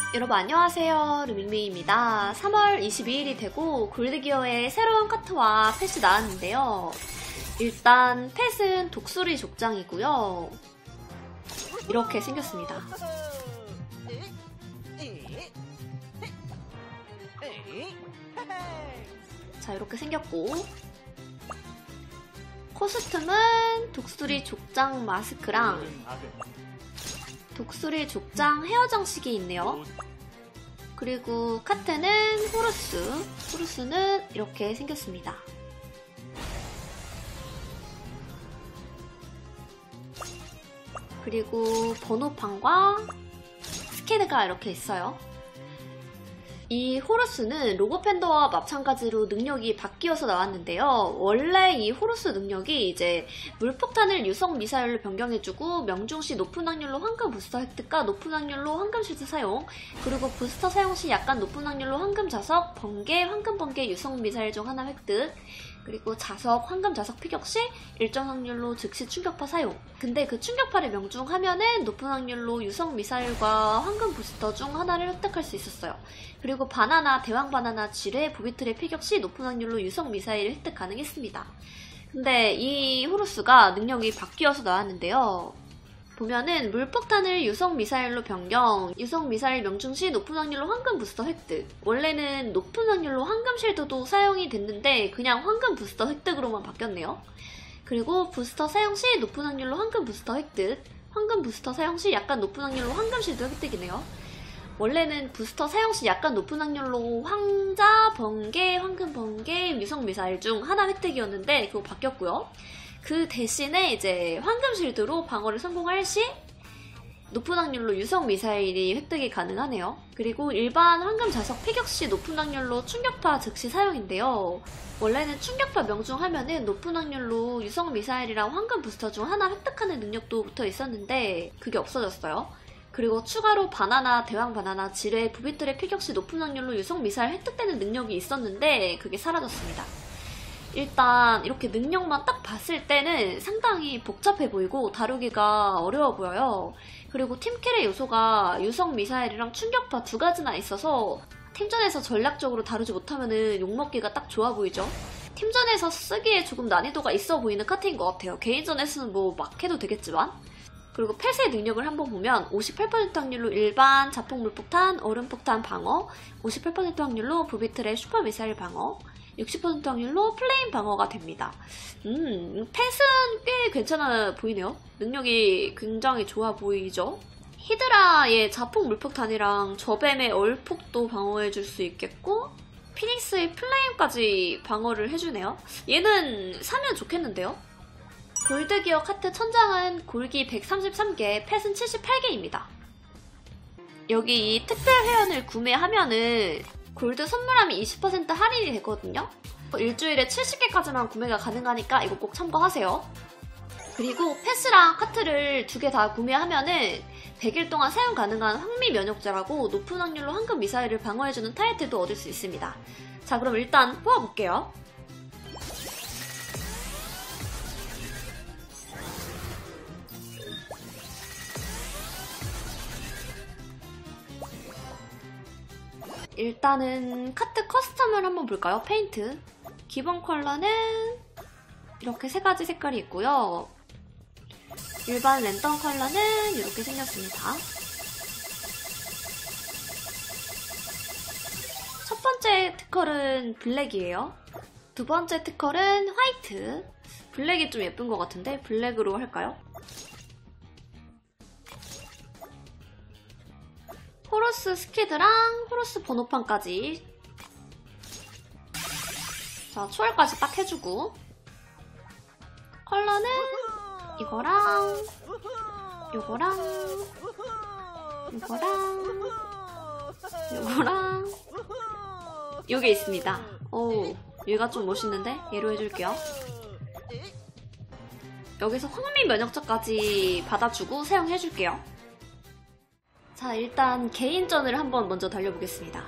여러분 안녕하세요, 루밍밍입니다. 3월 22일이 되고 골드기어의 새로운 카트와 펫이 나왔는데요. 일단 펫은 독수리 족장이고요. 이렇게 생겼습니다. 자, 이렇게 생겼고, 코스튬은 독수리 족장 마스크랑 독수리 족장 헤어 장식이 있네요. 그리고 카트는 호루스는 이렇게 생겼습니다. 그리고 번호판과 스캐드가 이렇게 있어요. 이 호루스는 로보팬더와 마찬가지로 능력이 바뀌어서 나왔는데요. 원래 이 호루스 능력이 이제 물폭탄을 유성 미사일로 변경해주고 명중시 높은 확률로 황금 부스터 획득과 높은 확률로 황금 실드 사용, 그리고 부스터 사용 시 약간 높은 확률로 황금 자석, 번개, 황금 번개 유성 미사일 중 하나 획득, 그리고 자석, 황금 자석 피격 시 일정 확률로 즉시 충격파 사용. 근데 그 충격파를 명중하면은 높은 확률로 유성 미사일과 황금 부스터 중 하나를 획득할 수 있었어요. 그리고 바나나, 대왕 바나나, 지뢰, 부비틀의 피격 시 높은 확률로 유성 미사일을 획득 가능했습니다. 근데 이 호루스가 능력이 바뀌어서 나왔는데요. 보면은 물폭탄을 유성 미사일로 변경, 유성 미사일 명중 시 높은 확률로 황금 부스터 획득. 원래는 높은 확률로 황금 실드도 사용이 됐는데 그냥 황금 부스터 획득으로만 바뀌었네요. 그리고 부스터 사용 시 높은 확률로 황금 부스터 획득, 황금 부스터 사용 시 약간 높은 확률로 황금 실드 획득이네요. 원래는 부스터 사용 시 약간 높은 확률로 황자, 번개, 황금 번개, 유성 미사일 중 하나 획득이었는데 그거 바뀌었고요. 그 대신에 이제 황금 실드로 방어를 성공할 시 높은 확률로 유성 미사일이 획득이 가능하네요. 그리고 일반 황금 자석 피격 시 높은 확률로 충격파 즉시 사용인데요. 원래는 충격파 명중하면은 높은 확률로 유성 미사일이랑 황금 부스터 중 하나 획득하는 능력도 붙어 있었는데 그게 없어졌어요. 그리고 추가로 바나나, 대왕 바나나, 지뢰, 부비틀의 피격 시 높은 확률로 유성 미사일 획득되는 능력이 있었는데 그게 사라졌습니다. 일단 이렇게 능력만 딱 봤을 때는 상당히 복잡해 보이고 다루기가 어려워 보여요. 그리고 팀킬의 요소가 유성 미사일이랑 충격파 두 가지나 있어서 팀전에서 전략적으로 다루지 못하면 욕먹기가 딱 좋아 보이죠. 팀전에서 쓰기에 조금 난이도가 있어 보이는 카트인 것 같아요. 개인전에서는 뭐 막 해도 되겠지만. 그리고 펫의 능력을 한번 보면 58% 확률로 일반 자폭 물폭탄, 얼음폭탄 방어, 58% 확률로 부비틀의 슈퍼미사일 방어, 60% 확률로 플레임 방어가 됩니다. 펫은 꽤 괜찮아 보이네요. 능력이 굉장히 좋아 보이죠. 히드라의 자폭 물폭탄이랑 저뱀의 얼폭도 방어해줄 수 있겠고 피닉스의 플레임까지 방어를 해주네요. 얘는 사면 좋겠는데요. 골드기어 카트 천장은 골기 133개, 펫은 78개입니다. 여기 이 특별 회원을 구매하면은 골드 선물함이 20% 할인이 되거든요. 일주일에 70개까지만 구매가 가능하니까 이거 꼭 참고하세요. 그리고 펫이랑 카트를 두 개 다 구매하면은 100일 동안 사용 가능한 황미 면역자라고 높은 확률로 황금 미사일을 방어해주는 타이틀도 얻을 수 있습니다. 자, 그럼 일단 뽑아볼게요. 일단은 카트 커스텀을 한번 볼까요? 페인트. 기본 컬러는 이렇게 세 가지 색깔이 있고요. 일반 랜덤 컬러는 이렇게 생겼습니다. 첫 번째 특컬은 블랙이에요. 두 번째 특컬은 화이트. 블랙이 좀 예쁜 것 같은데 블랙으로 할까요? 호루스 스키드랑 호루스 번호판까지. 자, 초월까지 딱 해주고 컬러는 이거랑 요거랑 요거랑 요게 있습니다. 오, 얘가 좀 멋있는데? 얘로 해줄게요. 여기서 황미 면역자까지 받아주고 사용해줄게요. 자, 일단 개인전을 한번 먼저 달려보겠습니다.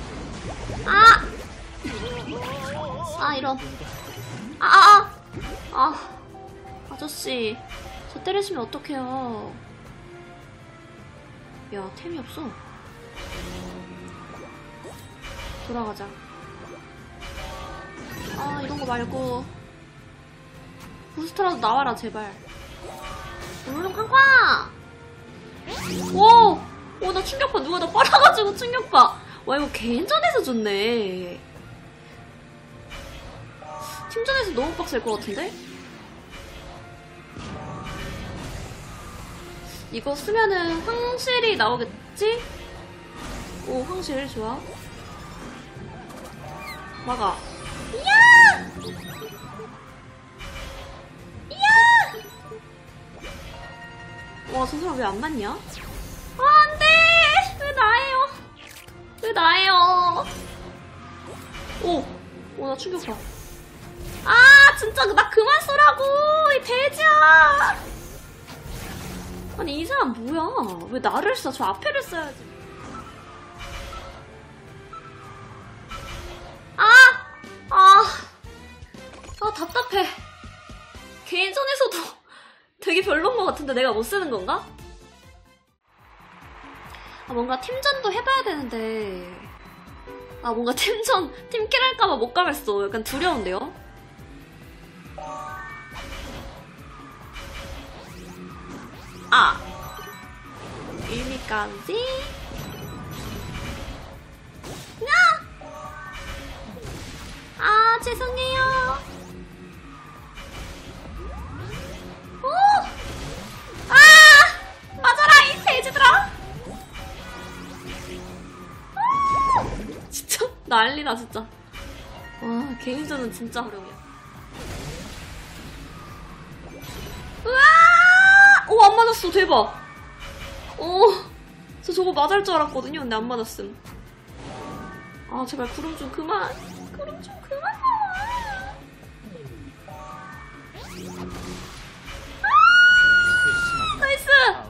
이런. 아, 아저씨, 저 때리시면 어떡해요. 야, 템이 없어. 돌아가자. 아, 이런 거 말고 부스터라도 나와라, 제발. 물론 쾅쾅! 오! 오, 나 충격파. 누가 나 빨아가지고 충격파. 와, 이거 개인전에서 줬네. 팀전에서 너무 빡셀 것 같은데? 이거 쓰면은 황실이 나오겠지? 오, 황실 좋아. 막아. 이야! 이야! 와, 저 사람 왜 안 맞냐? 아, 안 돼! 왜 나예요? 왜 나예요? 오! 오, 나 충격파. 아, 진짜, 나 그만 쏘라고! 이 돼지야! 아니, 이 사람 뭐야? 왜 나를 쏴? 저 앞에를 쏴야지. 답답해. 개인전에서도 되게 별론 것 같은데 내가 못 쓰는 건가? 아, 뭔가 팀전도 해봐야 되는데. 아, 뭔가 팀킬 할까봐 못 가겠어. 약간 두려운데요? 아! 일미까지? 아, 죄송해요. 오! 아! 맞아라, 이 돼지들아! 아! 진짜 난리나, 진짜. 와, 개인전은 진짜 어려워요. 으아! 오, 안 맞았어, 대박. 오, 저 저거 맞을 줄 알았거든요. 근데 안 맞았음. 아, 제발 구름 좀 그만. 구름 좀 그만 나와. 나이스!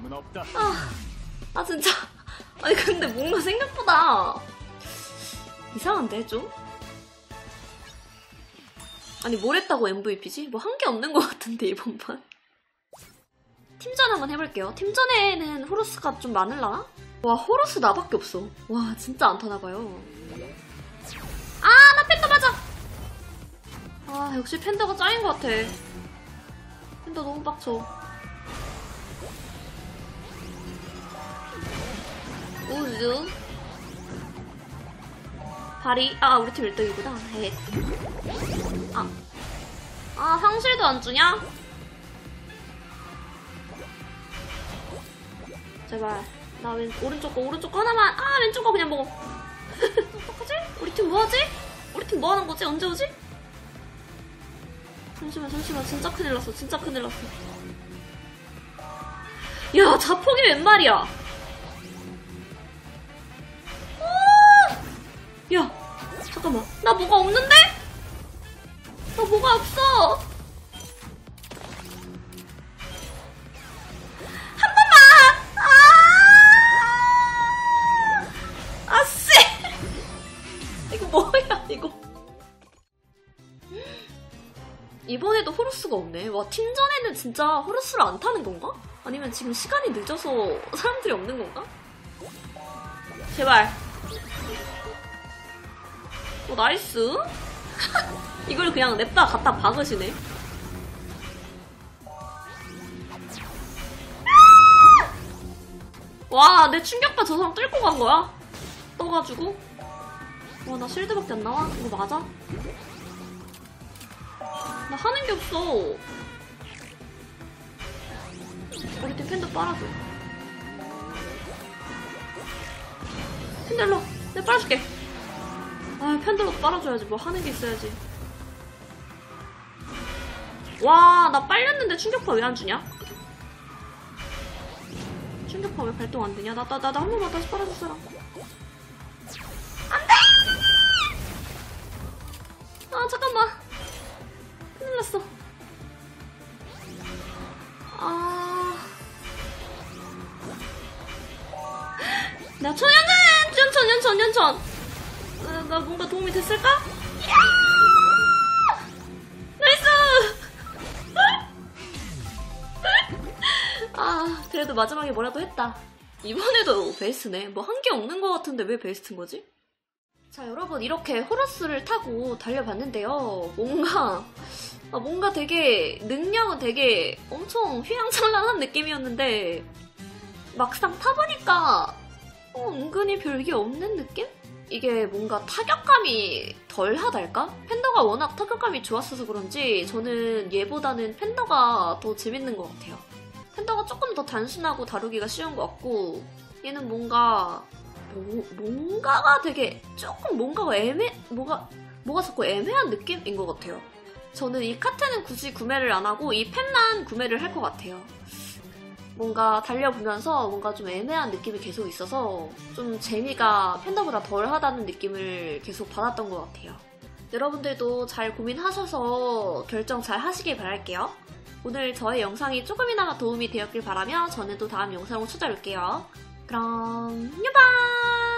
아, 진짜. 아니, 근데 뭔가 생각보다 이상한데, 좀? 아니, 뭘 했다고 MVP지? 뭐 한 게 없는 것 같은데, 이번 판. 팀전 한번 해볼게요. 팀전에는 호루스가 좀 많을라나? 와, 호루스 나밖에 없어. 와, 진짜 안 타나봐요. 아, 나 팬더 맞아! 아, 역시 팬더가 짱인 것 같아. 팬더 너무 빡쳐. 우즈. 발이, 아, 우리 팀 1등이구나. 헤. 아, 상실도 안 주냐? 제발. 나 오른쪽 거 하나만. 아, 왼쪽 거 그냥 먹어. 어떡하지? 우리 팀 뭐하지? 우리 팀 뭐하는 거지? 언제 오지? 잠시만. 진짜 큰일 났어. 야, 자폭이 웬 말이야? 야, 잠깐만. 나 뭐가 없는데? 나 뭐가 없어. 한 번만! 아씨! 이거 뭐야, 이거. 이번에도 호루스가 없네. 와, 팀전에는 진짜 호루스를 안 타는 건가? 아니면 지금 시간이 늦어서 사람들이 없는 건가? 제발. 오, 나이스. 이걸 그냥 냅다 갖다 박으시네. 와, 내 충격파 저 사람 뚫고 간 거야? 떠가지고. 와, 나 실드밖에 안 나와? 이거 맞아? 나 하는 게 없어. 우리 팀 팬더 빨아줘. 팬들로 내가 빨아줄게. 아, 팬들로 빨아줘야지. 뭐 하는 게 있어야지. 와, 나 빨렸는데 충격파 왜 안 주냐? 충격파 왜 발동 안 되냐? 나 한 번만 다시 빨아줄 사람. 안 돼! 아, 잠깐만. 큰일 났어. 나 연천. 나 뭔가 도움이 됐을까? 나이스! 그래도 마지막에 뭐라도 했다. 이번에도 베스트네. 뭐 한 게 없는 것 같은데 왜 베스트인 거지? 자, 여러분 이렇게 호러스를 타고 달려봤는데요. 뭔가 되게 능력은 되게 엄청 휘황찬란한 느낌이었는데 막상 타보니까 은근히 별게 없는 느낌? 이게 뭔가 타격감이 덜하달까? 팬더가 워낙 타격감이 좋았어서 그런지 저는 얘보다는 팬더가 더 재밌는 것 같아요. 팬더가 조금 더 단순하고 다루기가 쉬운 것 같고 얘는 뭔가가 되게 조금 뭐가 자꾸 애매한 느낌인 것 같아요. 저는 이 카트는 굳이 구매를 안 하고 이 펜만 구매를 할 것 같아요. 뭔가 달려보면서 뭔가 좀 애매한 느낌이 계속 있어서 좀 재미가 팬더보다 덜하다는 느낌을 계속 받았던 것 같아요. 여러분들도 잘 고민하셔서 결정 잘 하시길 바랄게요. 오늘 저의 영상이 조금이나마 도움이 되었길 바라며 저는 또 다음 영상으로 찾아올게요. 그럼 안녕!